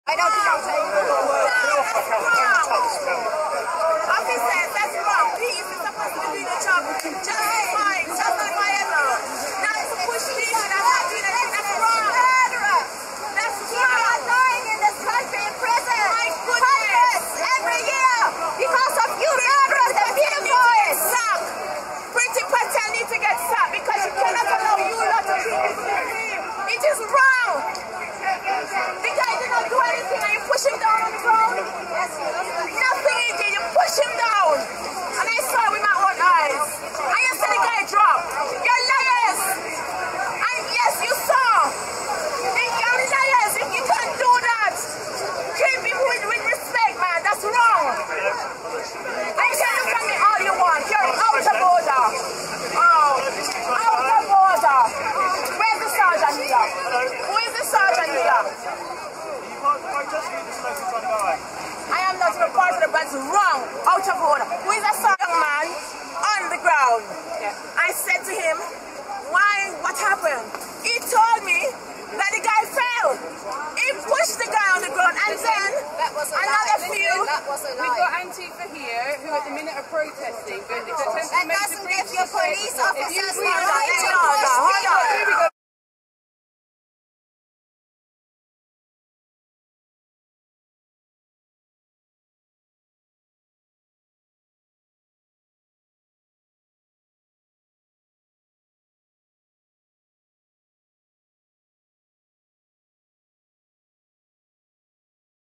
I don't think I'm saying that. Officers, that's wrong. Police is supposed to be doing the job. Justifying error. Not to push people that are not doing anything. That's wrong. That's wrong. People are dying in this country in prison. My goodness. Every year because of you murderers and people boys. Pretty Patel need to get sacked because you cannot allow you lot to keep this regime. It is wrong. The guy did not do anything and you push him down on the ground. Nothing he did, you push him down. And I saw it with my own eyes. And you said the guy dropped. You're liars. And yes, you saw. You're liars. You can't do that. Treat people with respect, man. That's wrong. And you can look at me all you want. You're out of order. Oh, out of order. Where's the sergeant here? Who is the sergeant here? I am not a part of the but wrong, out of order. Who is a young man on the ground? I said to him, why, what happened? He told me that the guy fell. He pushed the guy on the ground and then another few. We've got Antifa here who at the minute are protesting, but it's attempting to That doesn't give your police officers